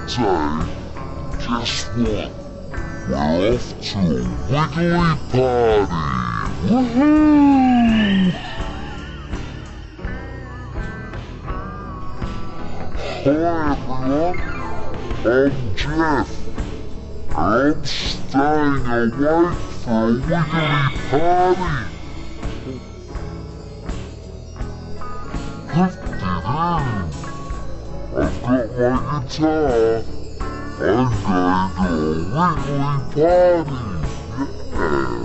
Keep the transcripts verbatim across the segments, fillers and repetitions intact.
today. Guess what? We're off to a Wiggly party! Woohoo! Hi everyone, I'm Jeff. I'm staying awake for a Wiggly party. I've got my guitar. I'm going to a Wiggly party. Yeah.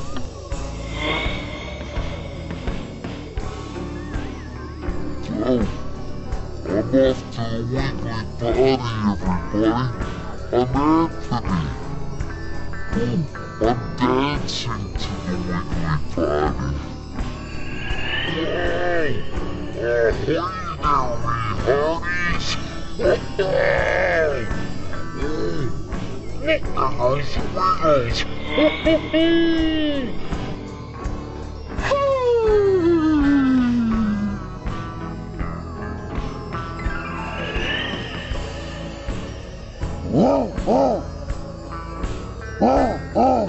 So, I'm off to a Wiggly party, everybody. I'm Anthony. Oh, I'm dancing to the Wiggly party. Oh, ahoy there, me hearties! Look at those Wiggles! Whoa, whoa! Whoa, whoa!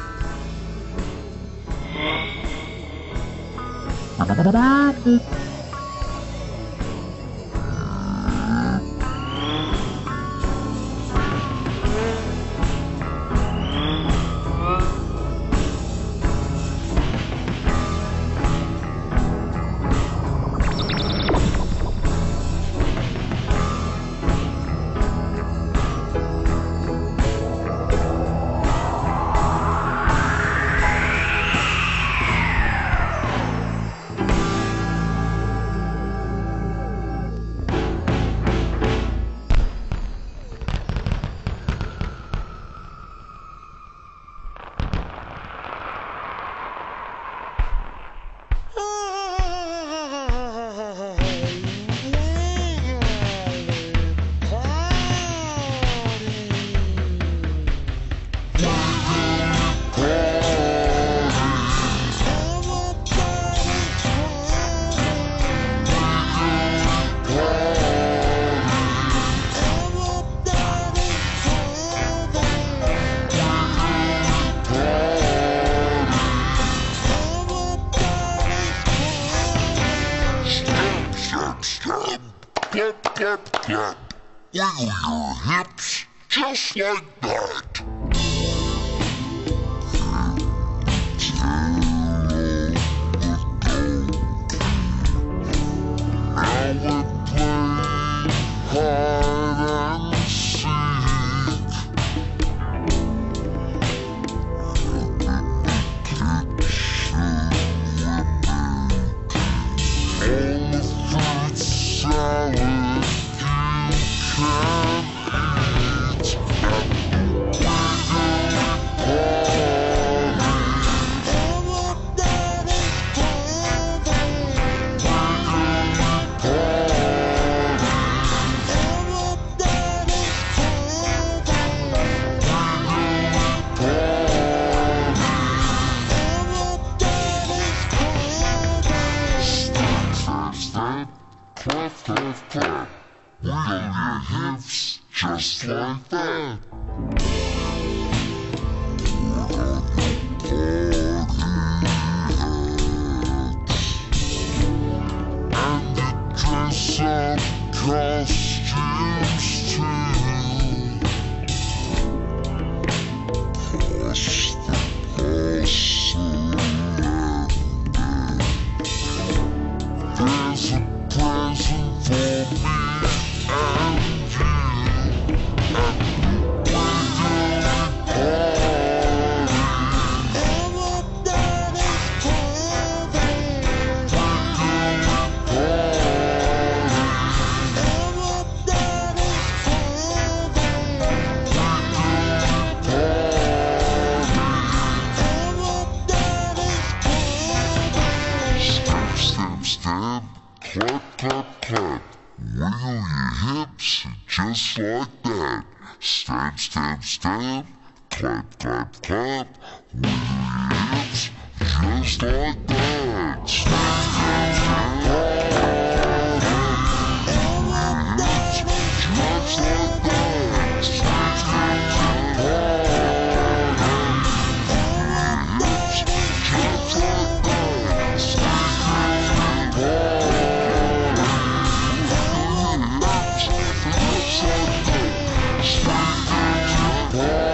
Clap, clap, clap. Wiggle your hips just like that. Now we're playing hide and seek. All the fruit salad you can eat at the Wiggly party. Clap, clap, clap. Wiggle your hips just like that. Put on your party hats and the dress-up costumes too. Pass the parcel and back. There's a present for me and you at the Wiggly party. Everybody's coming. Wiggly party. just like that. Stamp, stamp, stamp, clap, clap, clap, with your hips, just like that. Stamp, stamp, stamp, clap, with your hips, just like that. Bye.